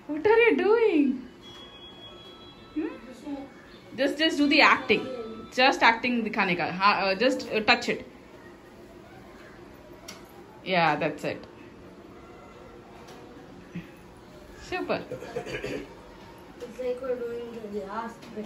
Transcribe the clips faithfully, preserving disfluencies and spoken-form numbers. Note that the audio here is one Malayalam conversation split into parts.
What are you doing? Hmm? Just, just do the acting. Just acting दिखाने का. Uh, just uh, touch it. Yeah, that's it. Super. It's like we're doing the last bit.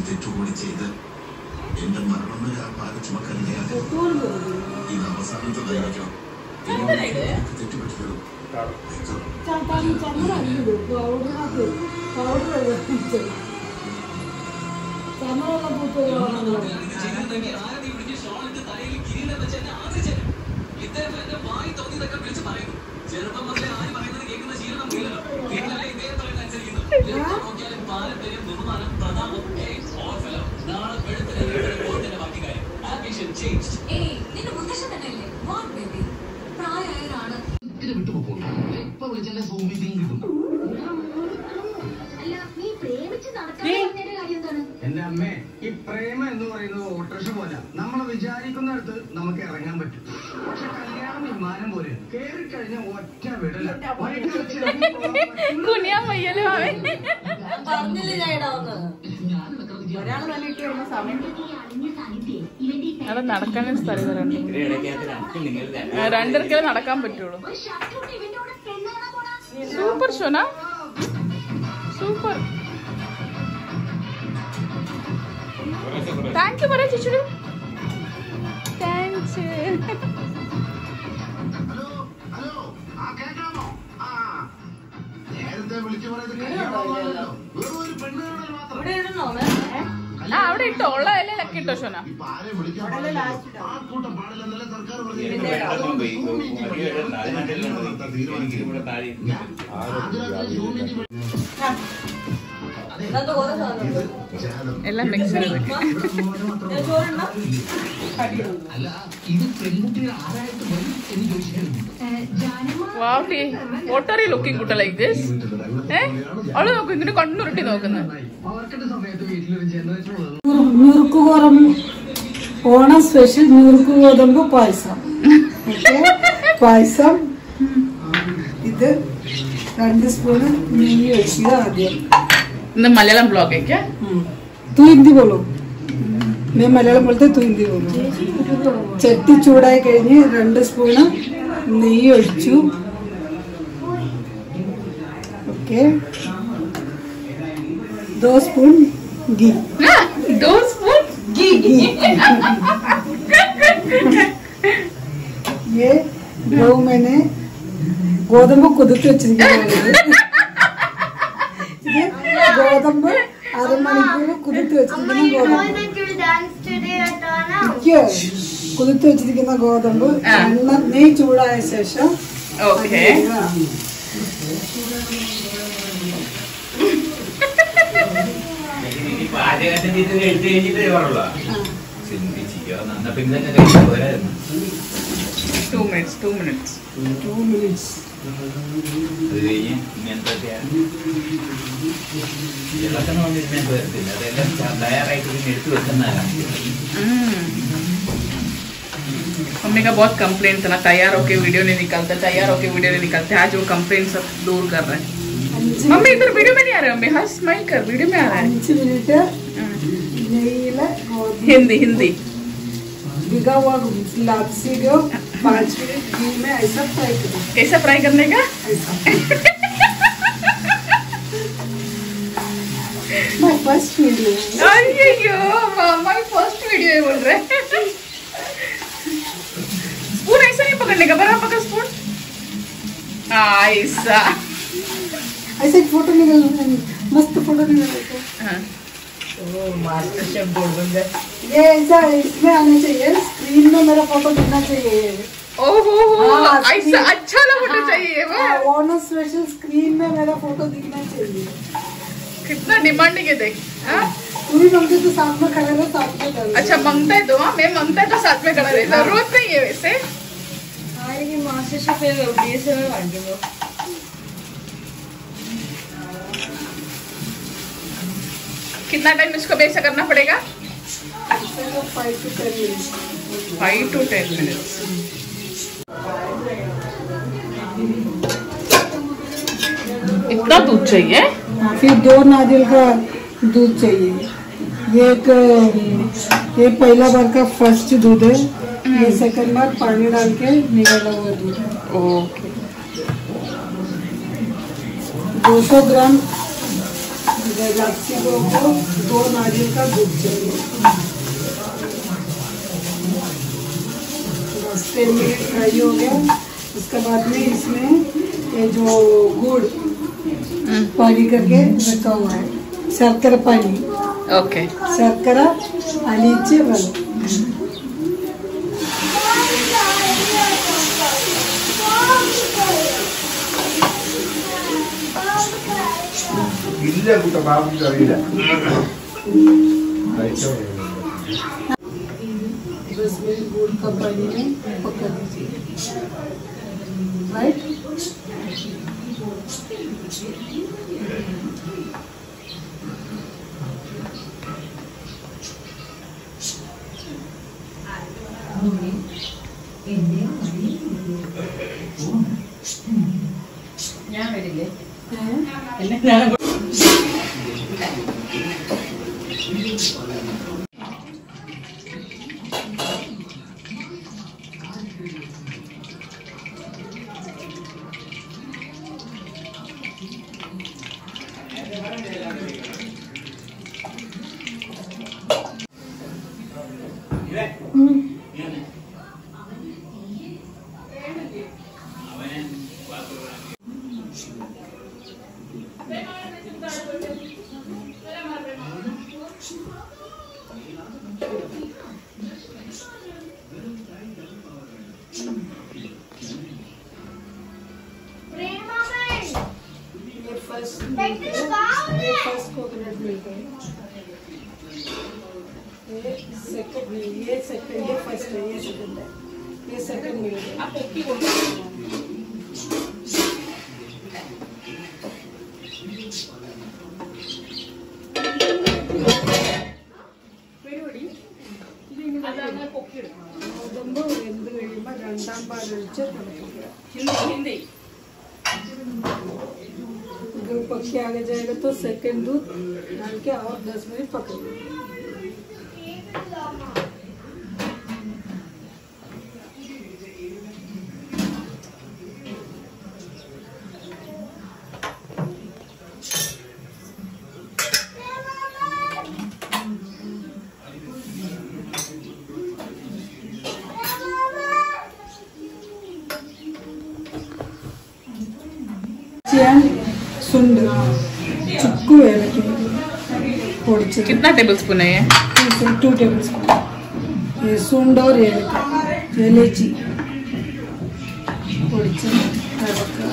എന്റെ അമ്മേ, ഈ പ്രേമം എന്ന് പറയുന്നത് ഓട്ടോറിക്ഷ പോലെ നമ്മൾ വിചാരിക്കുന്നിടത്ത് നമുക്ക് ഇറങ്ങാൻ പറ്റും. പക്ഷെ കല്യാണം വിമാനം പോലെ കേറി കഴിഞ്ഞാൽ ഒറ്റ വിടല. അവിടെ നടക്കാനും സ്ഥലം രണ്ടരക്കേ നടക്കാൻ പറ്റുള്ളൂ. Super Shona, super. Thank you പറയാ ചേച്ചി. താങ്ക്സ്. ആ അവിടെ ഇട്ടോ, ഉള്ള ഇലയിലൊക്കെ ഇട്ടോ ഷോന. എല്ലാം മിക്സ് ചെയ്തൊക്കെ. Wow, what are you looking good like this? Eh? അവള് നോക്കൂ, ഇങ്ങനെ കണ്ണുരുട്ടി നോക്കുന്നത്. ഓണം സ്പെഷ്യൽ നുറുക്ക് ഗോതമ്പ് പായസം. പായസം ഇത് രണ്ട് സ്പൂണ് നെയ്യ് ഒഴിക്കുക ആദ്യം. ഇന്ന് മലയാളം ബ്ലോഗ് है तू हिंदी बोलो, मैं मलयाളം बोलते तू हिंदी बोलो. ചട്ടി ചൂടായി കഴിഞ്ഞ് രണ്ട് സ്പൂണ് നെയ്യ് ഒഴിച്ചു. ഓക്കെ, दो स्पून घी. दो स्पून घी. ये वो मैंने ഗോതമ്പ് കുതിർത്ത് വെച്ചിരിക്കുന്നത്. ഗോതമ്പ് അരമണിക്കൂർ കുതിർത്ത് വെച്ചിരിക്കുന്ന ഗോതമ്പ് കുതിർത്ത് വെച്ചിരിക്കുന്ന ഗോതമ്പ് എണ്ണ നെയ്യ് ചൂടായ ശേഷം Two minutes, two minutes. Two minutes. Mummy का बहुत कंप्लेंट था ना, तैयार होके वीडियो नहीं निकलता, तैयार होके वीडियो नहीं निकलते. आज वो कंप्लेंट सब दूर कर रहे हैं. मम्मी इधर वीडियो में नहीं आ रहे. मम्मी हाँ स्माइल कर, वीडियो में आ रहा है. हिंदी हिंदी भिगा हुआ लापसी को पाँच मिनट घी में ऐसा फ्राई करो. कैसा फ्राई करने का? ऐसा. My first video. अय्यो मामा फर्स्ट वीडियो है बोल रहे. स्पून ऐसा नहीं पकड़ने का, बराबर पकड़ स्पून. ऐसा ऐसे फोटो निकल, मस्त फोटो निकल. हाँ. मास्टर शेफ बोल रहे. ये ऐसा इसमें आना चाहिए, स्क्रीन में मेरा फोटो दिखना चाहिए. ओहो ऐसा अच्छा ना फोटो चाहिए. ओनम स्पेशल स्क्रीन में मेरा फोटो दिखना चाहिए. कितना डिमांडिंग है देख. पूरी मंगते तो साथ में खड़ा रहो, साथ में करो. अच्छा मंगता है तो हाँ, मैं मंगता है तो साथ में खड़ा रहे. जरूरत नहीं है वैसे. हाँ ये मास्टर शेफ है, से मैं बन गया. कितना टाइम इसको बेसा करना पड़ेगा? Five to ten minutes. Five to ten minutes. इतना दूध चाहिए? फिर दो नारियल का दूध चाहिए। ये एक ये पहला बार का फर्स्ट दूध है, ये सेकंड बार पानी डाल के निकाला हुआ दूध है। ओके। दो सौ ग्राम लापसी को दो नारियल का दूध चाहिए। बस टेन मिनट फ्राई हो गया। उसके बाद में इसमें ये जो गुड़ पानी करके रखा हुआ है, शर्करा पानी। ओके। शर्करा आणि बेल्ल दस मिनट गुड़ का पानी में पका दीजिए। राइट। ഞാൻ വരില്ലേ? फर्स्ट फर्स्ट कोकोनट मिल्क है। ये सेकंड ये सेकंड ये फर्स्ट है, ये सेकंड है, ये सेकंड मिल्क है। आप ओके बोलो। ഗോതമ്പ് വെന്ത് കഴിയുമ്പോൾ രണ്ടാം പാലൊഴിച്ച് തിളപ്പിക്കുക। हिंदी अगर पक्के आगे जाएगा तो सेकंड दूध डाल के और दस मिनट पकाइए। सुंड चुक्कू ഏലക്കി പൊടിച്ചത്। कितना टेबल स्पून है ये? Two tablespoon. ये सुंड और ഏലക്ക इलायची പൊടിച്ചത് അതൊക്കെ।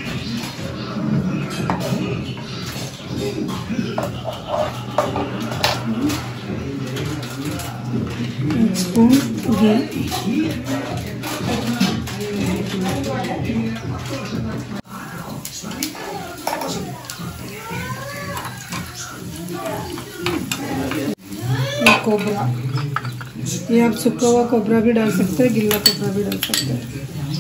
एक स्पून घी। कोबरा, ये आप सूखा हुआ कोबरा भी डाल सकते हैं, गिल्ला कोबरा भी डाल सकते हैं।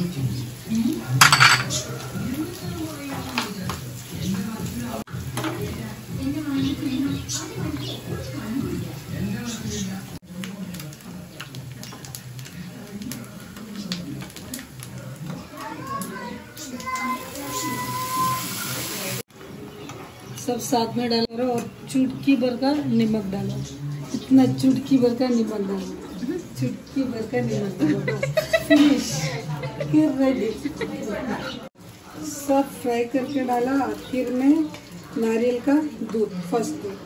सब साथ में डालो और चुटकी भर का नमक डालो। इतना चुटकी भर का नमक डालो, चुटकी भर का नमक डालो। बस फिनिश, फिर रेडी। सब फ्राई करके डाला। आखिर में नारियल का दूध, फर्स्ट दूध।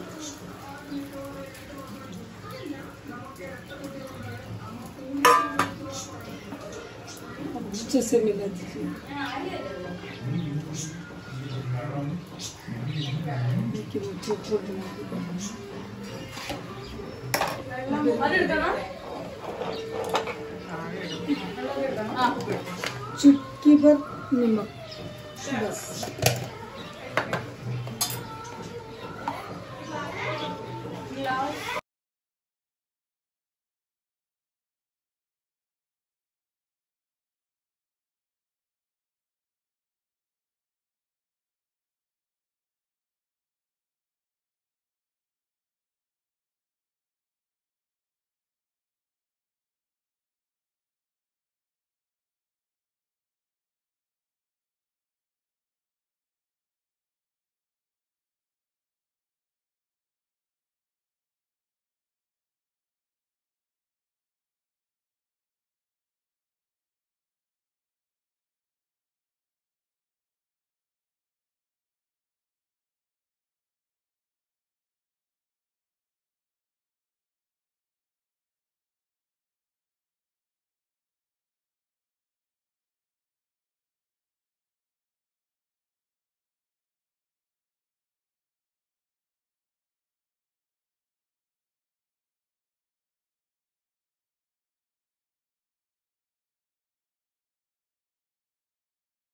अच्छे से मिला दीजिए। चुटकी भर नमक बस।